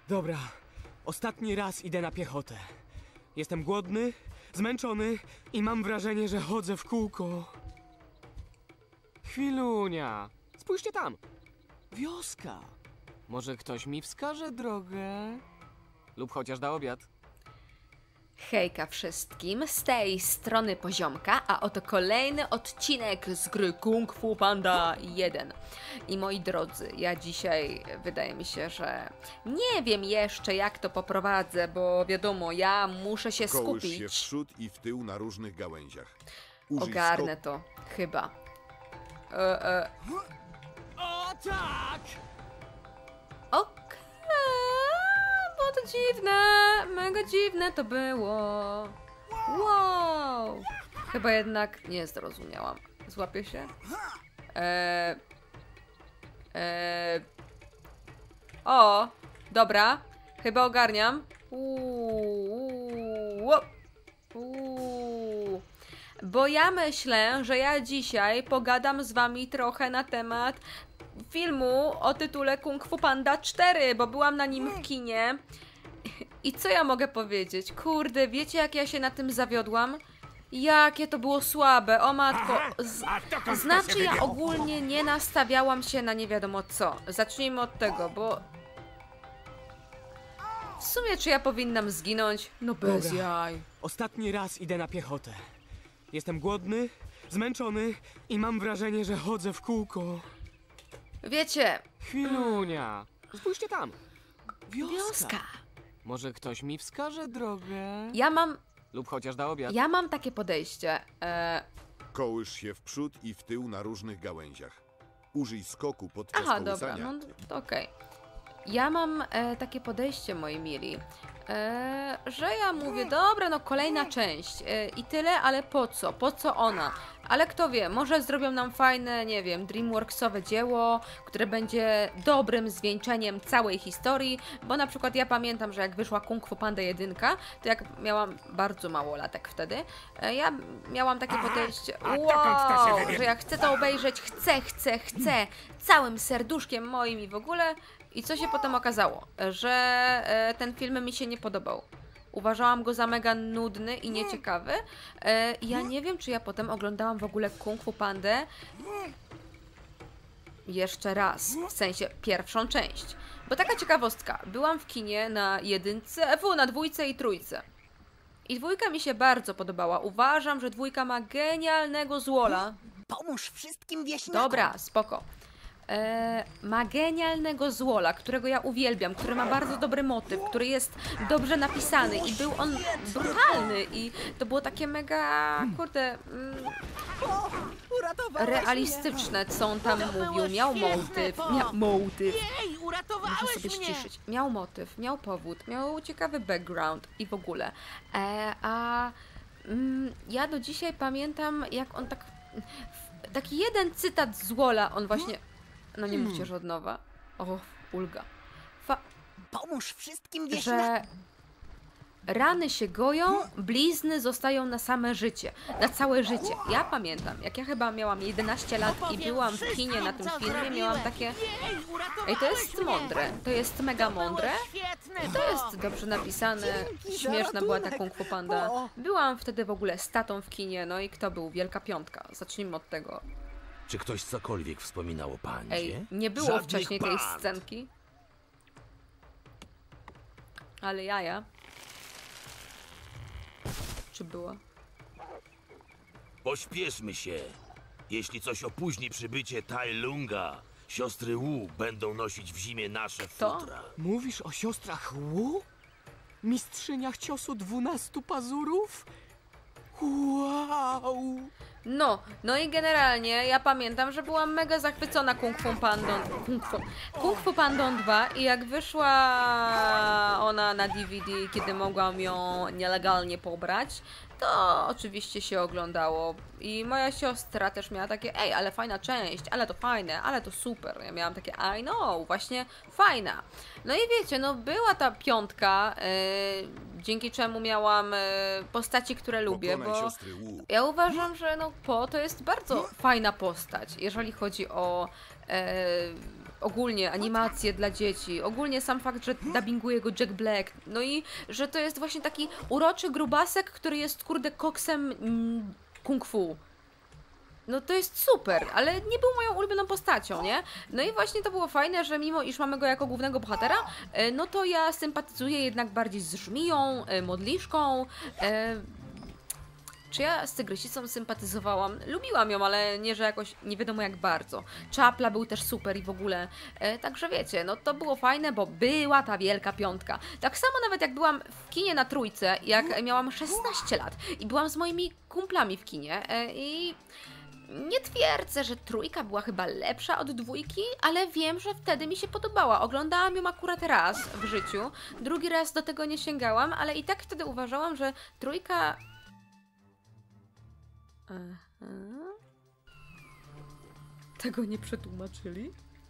Dobra, ostatni raz idę na piechotę. Jestem głodny, zmęczony i mam wrażenie, że chodzę w kółko. Chwilunia, spójrzcie tam. Wioska. Może ktoś mi wskaże drogę? Lub chociaż da obiad. Hejka wszystkim, z tej strony Poziomka, a oto kolejny odcinek z gry Kung Fu Panda 1. I moi drodzy, ja dzisiaj wydaje mi się, że nie wiem jeszcze jak to poprowadzę, bo wiadomo, ja muszę się Kołysz skupić. się w przód i w tył na różnych gałęziach. Użyj Ogarnę to, chyba. O tak! Okej, było to dziwne, mega dziwne to było. Wow! Chyba jednak nie zrozumiałam. Złapię się? O! Dobra, chyba ogarniam. Bo ja myślę, że ja dzisiaj pogadam z wami trochę na temat filmu o tytule Kung Fu Panda 4, bo byłam na nim w kinie. I co ja mogę powiedzieć? Kurde, wiecie jak ja się na tym zawiodłam? Jakie to było słabe, o matko. Znaczy ja ogólnie nie nastawiałam się na nie wiadomo co. Zacznijmy od tego, bo... W sumie czy ja powinnam zginąć? No bez Dobra. jaj. Ostatni raz idę na piechotę. Jestem głodny, zmęczony i mam wrażenie, że chodzę w kółko. Wiecie... Chwilunia, spójrzcie tam. Wioska. Może ktoś mi wskaże drogę? Lub chociaż da obiad. Ja mam takie podejście. Kołysz się w przód i w tył na różnych gałęziach. Użyj skoku podczas Aha, dobra, kołysania. no to okej. Ja mam takie podejście, moi mili, że ja mówię, dobra, no kolejna część i tyle, ale po co? Po co ona? Ale kto wie, może zrobią nam fajne, nie wiem, dreamworksowe dzieło, które będzie dobrym zwieńczeniem całej historii, bo na przykład ja pamiętam, że jak wyszła Kung Fu Panda 1, to jak miałam bardzo mało latek wtedy, ja miałam takie podejście, wow, że jak chcę to obejrzeć, chcę, całym serduszkiem moim i w ogóle. I co się potem okazało? Że ten film mi się nie podobał. Uważałam go za mega nudny i nieciekawy. Ja nie wiem, czy ja potem oglądałam w ogóle Kung Fu Pandę jeszcze raz, w sensie pierwszą część. Bo taka ciekawostka, byłam w kinie na na dwójce i trójce. I dwójka mi się bardzo podobała. Uważam, że dwójka ma genialnego złola. Pomóż wszystkim wieśniakom. Dobra, spoko. Ma genialnego złola, którego ja uwielbiam, który ma bardzo dobry motyw, który jest dobrze napisany i był on brutalny i to było takie mega, kurde, realistyczne, co on tam mówił. Miał motyw, muszę sobie ściszyć. Miał motyw, miał powód, miał ciekawy background i w ogóle. Ja do dzisiaj pamiętam, jak on taki jeden cytat z Złola, on właśnie... No nie mówcie, że od nowa. O, ulga. Pomóż wszystkim wieśniakom. Że rany się goją, blizny zostają na same życie. Na całe życie. Ja pamiętam, jak ja chyba miałam 11 lat i byłam w kinie na tym filmie, miałam takie... Ej, to jest mądre. To jest mega mądre. To jest dobrze napisane. Śmieszna była ta Kung Fu Panda. Byłam wtedy w ogóle z tatą w kinie, no i kto był? Wielka Piątka. Zacznijmy od tego. Czy ktoś cokolwiek wspominał o pandzie? Ej, nie było Żadnych wcześniej tej band. scenki. Ale jaja. Czy była? Pośpieszmy się. Jeśli coś opóźni przybycie Tai Lunga, siostry Wu będą nosić w zimie nasze To? futra. Mówisz o siostrach Wu? Mistrzyniach ciosu 12 pazurów? Wow! No i generalnie ja pamiętam, że byłam mega zachwycona Kung Fu Pandą 2 i jak wyszła ona na DVD, kiedy mogłam ją nielegalnie pobrać, to oczywiście się oglądało i moja siostra też miała takie, ej, ale fajna część, ale to fajne, ale to super. Ja miałam takie, I know, właśnie fajna. No i wiecie, no była ta piątka, dzięki czemu miałam postaci, które lubię, Pokonaj bo siostry Wu. ja uważam, że no Po to jest bardzo fajna postać, jeżeli chodzi o ogólnie animacje dla dzieci, ogólnie sam fakt, że dubbinguje go Jack Black, no i że to jest właśnie taki uroczy grubasek, który jest kurde koksem kung fu. No to jest super, ale nie był moją ulubioną postacią, nie? No i właśnie to było fajne, że mimo iż mamy go jako głównego bohatera, no to ja sympatyzuję jednak bardziej z Żmiją, Modliszką. Czy ja z Tygrysicą sympatyzowałam? Lubiłam ją, ale nie, że jakoś nie wiadomo jak bardzo. Czapla był też super i w ogóle. Także wiecie, no to było fajne, bo była ta wielka piątka. Tak samo nawet jak byłam w kinie na Trójce, jak miałam 16 lat i byłam z moimi kumplami w kinie i... Nie twierdzę, że Trójka była chyba lepsza od Dwójki, ale wiem, że wtedy mi się podobała. Oglądałam ją akurat raz w życiu, drugi raz do tego nie sięgałam, ale i tak wtedy uważałam, że Trójka... Aha. Tego nie przetłumaczyli?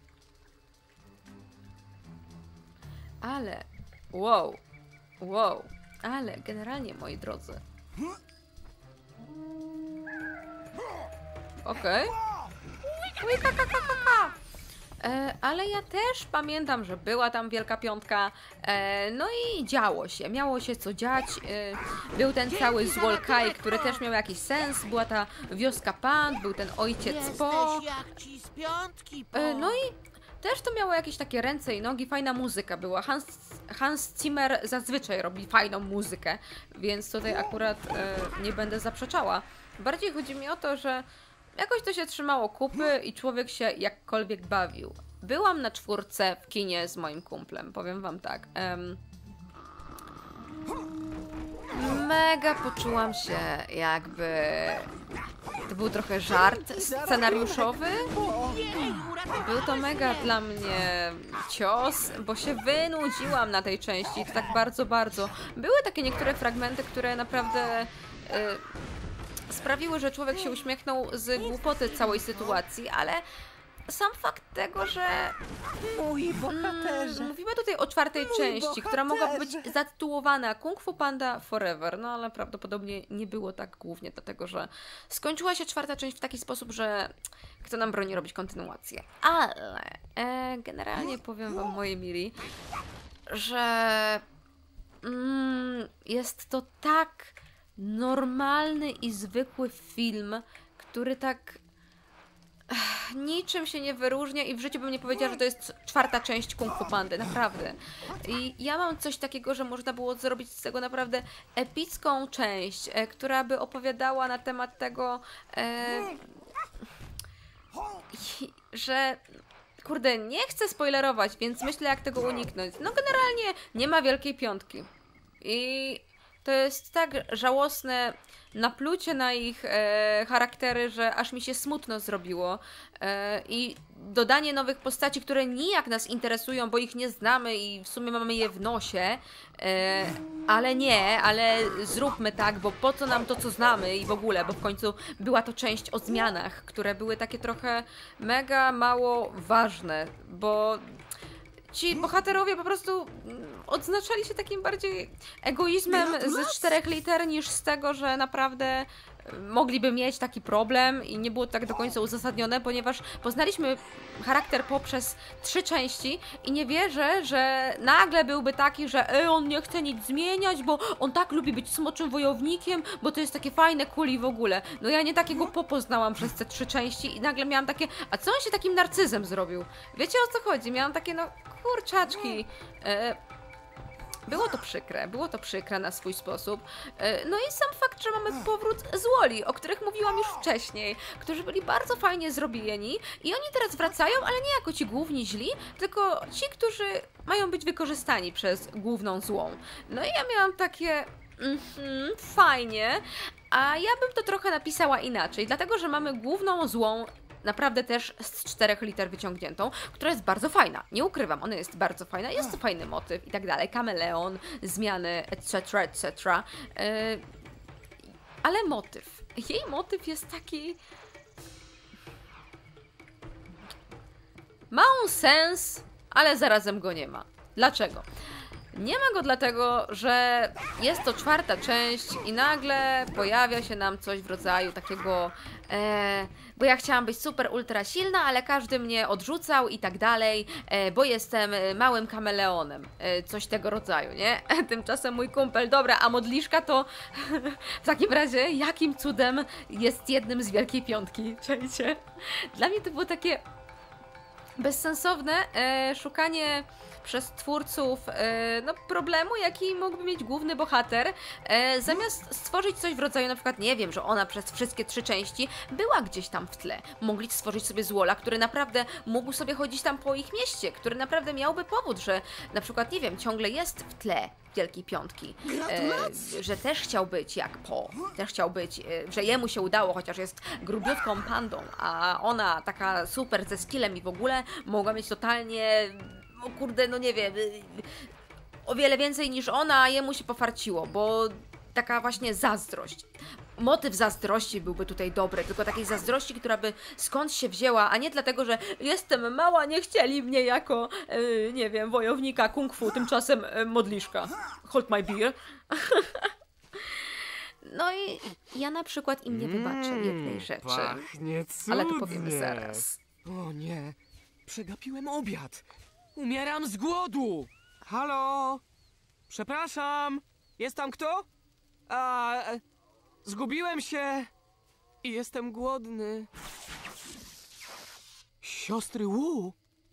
Ale... Wow. Ale generalnie, moi drodzy... Okej. Ale ja też pamiętam, że była tam Wielka Piątka, no i działo się, miało się co dziać, był ten cały Złolkaj, który też miał jakiś sens, była ta wioska Pand, był ten ojciec Po, jak ci z piątki, no i też to miało jakieś takie ręce i nogi, fajna muzyka była. Hans Zimmer zazwyczaj robi fajną muzykę, więc tutaj akurat nie będę zaprzeczała. Bardziej chodzi mi o to, że jakoś to się trzymało kupy i człowiek się jakkolwiek bawił. Byłam na 4 w kinie z moim kumplem, powiem wam tak. Mega poczułam się jakby... To był trochę żart scenariuszowy. Był to mega dla mnie cios, bo się wynudziłam na tej części i to tak bardzo, bardzo. Były takie niektóre fragmenty, które naprawdę... sprawiły, że człowiek się uśmiechnął z głupoty całej sytuacji, ale sam fakt tego, że Mój bohaterze. mówimy tutaj o 4 części, która mogła być zatytułowana Kung Fu Panda Forever, no ale prawdopodobnie nie było tak głównie dlatego, że skończyła się 4 część w taki sposób, że kto nam broni robić kontynuację. Ale generalnie powiem wam, moi mili, że jest to tak normalny i zwykły film, który tak niczym się nie wyróżnia i w życiu bym nie powiedziała, że to jest 4 część Kung Fu Pandy, naprawdę. I ja mam coś takiego, że można było zrobić z tego naprawdę epicką część, która by opowiadała na temat tego, że... Kurde, nie chcę spoilerować, więc myślę, jak tego uniknąć. No generalnie nie ma Wielkiej Piątki. I to jest tak żałosne naplucie na ich charaktery, że aż mi się smutno zrobiło. I dodanie nowych postaci, które nijak nas interesują, bo ich nie znamy i w sumie mamy je w nosie. Ale zróbmy tak, bo po co nam to, co znamy i w ogóle, bo w końcu była to część o zmianach, które były takie trochę mega mało ważne, bo ci bohaterowie po prostu odznaczali się takim bardziej egoizmem z 4 liter niż z tego, że naprawdę mogliby mieć taki problem i nie było to tak do końca uzasadnione, ponieważ poznaliśmy charakter poprzez 3 części i nie wierzę, że nagle byłby taki, że on nie chce nic zmieniać, bo on tak lubi być smoczym wojownikiem, bo to jest takie fajne, cool i w ogóle. No ja nie takiego poznałam przez te 3 części i nagle miałam takie, a co on się takim narcyzem zrobił? Wiecie, o co chodzi? Miałam takie, no kurczaczki. Było to przykre na swój sposób. No i sam fakt, że mamy powrót z Wall-E, o których mówiłam już wcześniej, którzy byli bardzo fajnie zrobieni i oni teraz wracają, ale nie jako ci główni źli, tylko ci, którzy mają być wykorzystani przez główną złą. No i ja miałam takie... fajnie, a ja bym to trochę napisała inaczej, dlatego, że mamy główną złą naprawdę też z 4 liter wyciągniętą, która jest bardzo fajna. Nie ukrywam, ona jest bardzo fajna, jest to fajny motyw i tak dalej. Kameleon, zmiany, etc., etc. Ale motyw. Jej motyw jest taki... Ma on sens, ale zarazem go nie ma. Dlaczego? Nie ma go dlatego, że jest to 4. część i nagle pojawia się nam coś w rodzaju takiego bo ja chciałam być super ultra silna, ale każdy mnie odrzucał i tak dalej, bo jestem małym kameleonem, coś tego rodzaju, nie? Tymczasem mój kumpel, dobra, a modliszka to w takim razie jakim cudem jest jednym z Wielkiej Piątki, czajcie? Dla mnie to było takie bezsensowne szukanie przez twórców no, problemu, jaki mógłby mieć główny bohater, zamiast stworzyć coś w rodzaju na przykład, nie wiem, że ona przez wszystkie 3 części była gdzieś tam w tle. Mogli stworzyć sobie Złola, który naprawdę mógł sobie chodzić tam po ich mieście, który naprawdę miałby powód, że na przykład, nie wiem, ciągle jest w tle Wielkiej Piątki, że też chciał być jak Po, też chciał być, że jemu się udało, chociaż jest grubiutką pandą, a ona taka super ze skillem i w ogóle mogła mieć totalnie, o kurde, no nie wiem, o wiele więcej niż ona, a jemu się pofarciło, bo taka właśnie zazdrość. Motyw zazdrości byłby tutaj dobry, tylko takiej zazdrości, która by skąd się wzięła, a nie dlatego, że jestem mała, nie chcieli mnie jako, nie wiem, wojownika kung fu, tymczasem modliszka. Hold my beer. No i ja na przykład im nie wybaczę jednej rzeczy, Pachnie cudnie. ale to powiemy zaraz. O nie, przegapiłem obiad. Umieram z głodu. Halo? Przepraszam, jest tam kto? Zgubiłem się i jestem głodny. Siostry Wu?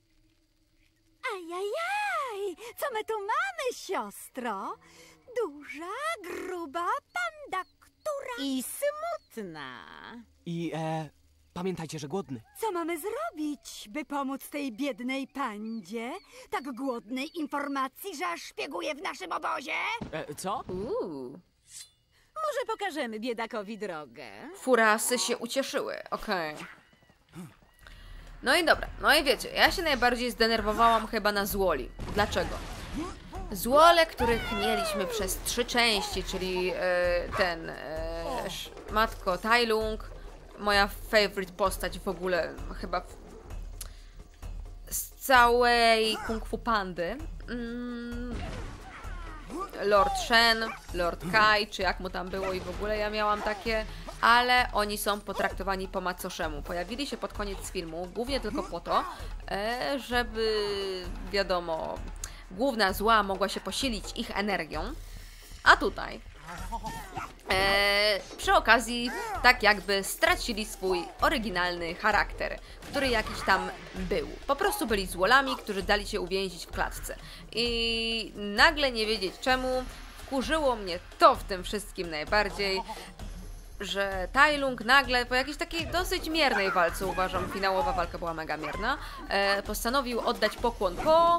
Ajajaj, co my tu mamy, siostro? Duża, gruba panda, która... I smutna. I pamiętajcie, że głodny. Co mamy zrobić, by pomóc tej biednej pandzie? Tak głodnej informacji, że aż szpieguje w naszym obozie? Co? Może pokażemy biedakowi drogę? Furasy się ucieszyły, okej. No i dobra, no i wiecie, ja się najbardziej zdenerwowałam chyba na Złoli. Dlaczego? Złole, których mieliśmy przez 3 części, czyli matko Tai Lung, moja favorite postać w ogóle, chyba z całej Kung Fu Pandy. Lord Shen, Lord Kai, czy jak mu tam było i w ogóle ja miałam takie, ale oni są potraktowani po macoszemu. Pojawili się pod koniec filmu, głównie tylko po to, żeby, wiadomo, główna zła mogła się posilić ich energią, a tutaj przy okazji tak jakby stracili swój oryginalny charakter, który jakiś tam był. Po prostu byli złolami, którzy dali się uwięzić w klatce. I nagle nie wiedzieć czemu, wkurzyło mnie to w tym wszystkim najbardziej, że Tai Lung nagle po jakiejś takiej dosyć miernej walce, uważam, finałowa walka była mega mierna, postanowił oddać pokłon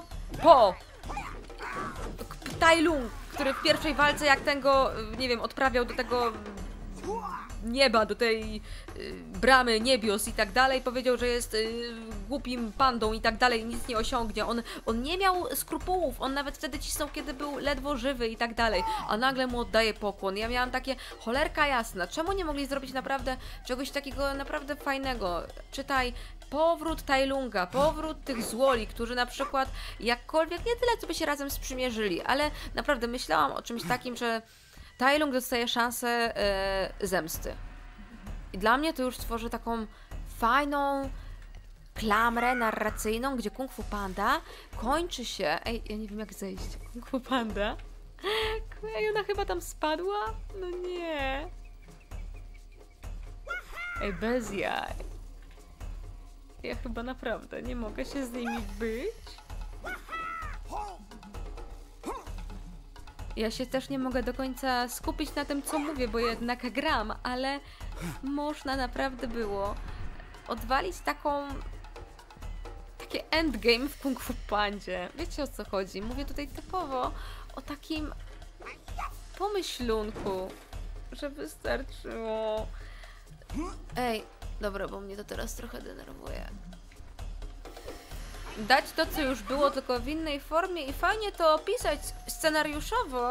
Tai Lung, który w pierwszej walce, jak ten go, nie wiem, odprawiał do tego nieba, do tej bramy niebios i tak dalej, powiedział, że jest głupim pandą i tak dalej, nic nie osiągnie. On nie miał skrupułów, on nawet wtedy cisnął, kiedy był ledwo żywy i tak dalej, a nagle mu oddaje pokłon. Ja miałam takie, cholerka jasna, czemu nie mogli zrobić naprawdę czegoś takiego naprawdę fajnego? Czytaj, powrót Tai Lunga, powrót tych złoli, którzy na przykład jakkolwiek, nie tyle co by się razem sprzymierzyli, ale naprawdę myślałam o czymś takim, że Tai Lung dostaje szansę zemsty. I dla mnie to już tworzy taką fajną klamrę narracyjną, gdzie Kung Fu Panda kończy się... Ej, ja nie wiem jak zejść. Kung Fu Panda? Ej, ona chyba tam spadła? No nie. Ej, bez jaj. Ja chyba naprawdę nie mogę się z nimi być. Ja się też nie mogę do końca skupić na tym, co mówię, bo jednak gram, ale można naprawdę było odwalić takie endgame w Kung Fu Pandzie. Wiecie o co chodzi? Mówię tutaj typowo o takim pomyślunku, że wystarczyło. Ej, dobra, bo mnie to teraz trochę denerwuje. Dać to, co już było, tylko w innej formie i fajnie to opisać scenariuszowo,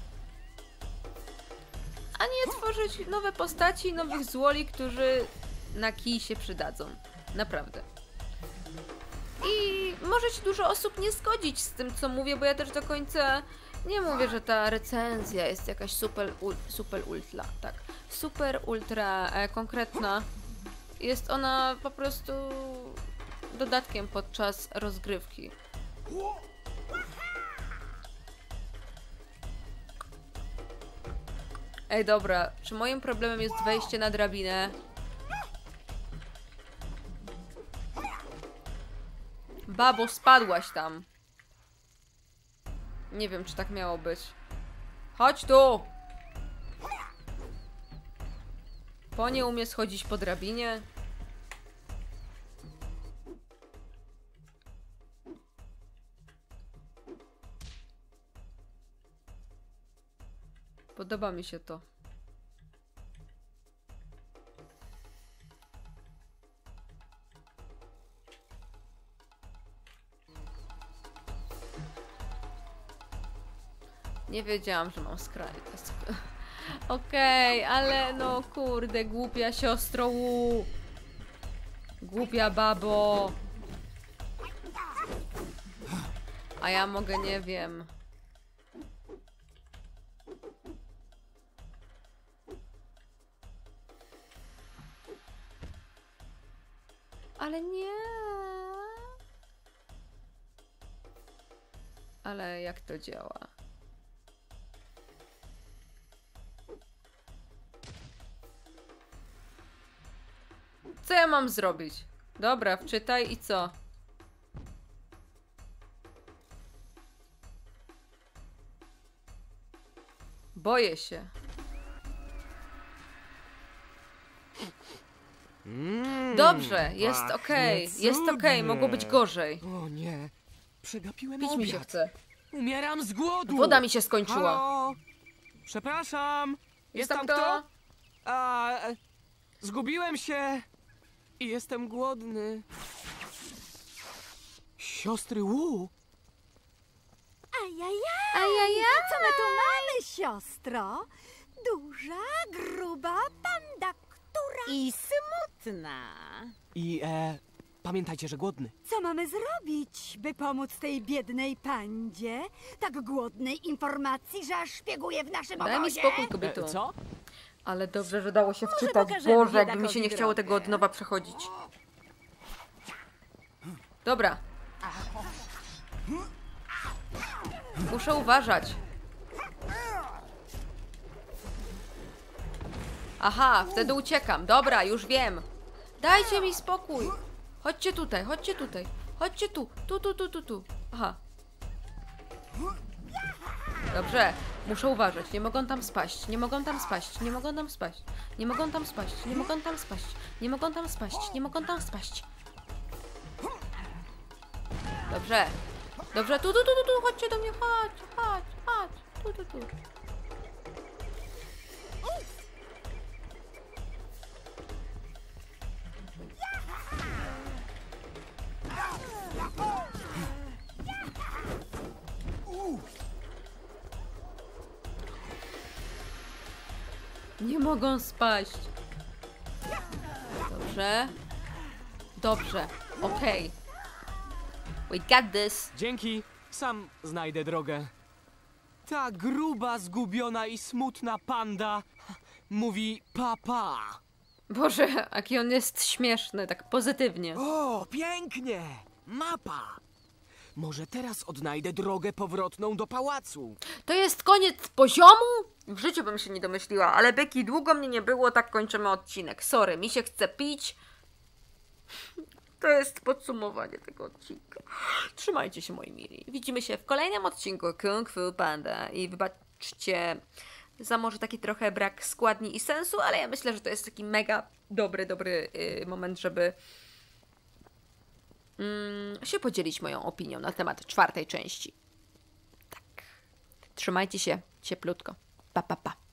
a nie tworzyć nowe postaci, nowych złoli, którzy na kij się przydadzą. Naprawdę. I może się dużo osób nie zgodzić z tym, co mówię, bo ja też do końca nie mówię, że ta recenzja jest jakaś super ultra konkretna. Jest ona po prostu dodatkiem podczas rozgrywki. Ej, dobra, czy moim problemem jest wejście na drabinę? Babo, spadłaś tam. Nie wiem, czy tak miało być. Chodź tu! Po nie umie schodzić po drabinie. Podoba mi się to. Nie wiedziałam, że mam skrajkę. Okej, ale no kurde, głupia siostro Wu. Głupia babo. A ja mogę, nie wiem. Ale nie. Ale jak to działa? Co ja mam zrobić? Dobra, wczytaj i co? Boję się. Dobrze, jest okej. Jest okej, mogło być gorzej. O nie, przegapiłem Pić mi się obiad. chce. Umieram z głodu. Woda mi się skończyła. Halo? Przepraszam. Jest tam kto? Zgubiłem się i jestem głodny. Siostry Wu? Ajajaj, co my tu mamy, siostro? Duża, gruba panda, która... I smutna. I pamiętajcie, że głodny. Co mamy zrobić, by pomóc tej biednej pandzie? Tak głodnej informacji, że aż szpieguje w naszym Daj mi obozie? spokój, kobieto. Co? Ale dobrze, że dało się wczytać. pokażemy Boże, jakby mi biedakowi się nie chciało drogę. tego od nowa przechodzić. Dobra. Muszę uważać. Aha, wtedy uciekam. Dobra, już wiem. Dajcie mi spokój. Chodźcie tutaj, chodźcie tutaj. Chodźcie tu. Tu. Aha. Dobrze. Muszę uważać. Nie mogą tam spaść. Nie mogą tam spaść. Nie mogą tam spaść. Nie mogą tam spaść. Nie mogą tam spaść. Nie mogą tam spaść. Nie mogą tam spaść. Dobrze. Dobrze. Tu. Chodźcie do mnie. Chodź. Tu. Nie mogą spaść. Dobrze. Okej. We got this. Dzięki, sam znajdę drogę. Ta gruba, zgubiona i smutna panda mówi papa. Boże, jaki on jest śmieszny, tak pozytywnie. O, pięknie! Mapa! Może teraz odnajdę drogę powrotną do pałacu. To jest koniec poziomu? W życiu bym się nie domyśliła, ale Becky, długo mnie nie było, tak kończymy odcinek. Sorry, mi się chce pić. To jest podsumowanie tego odcinka. Trzymajcie się, moi mili. Widzimy się w kolejnym odcinku Kung Fu Panda i wybaczcie za może taki trochę brak składni i sensu, ale ja myślę, że to jest taki mega dobry moment, żeby się podzielić moją opinią na temat 4. części. Tak. Trzymajcie się cieplutko. Pa.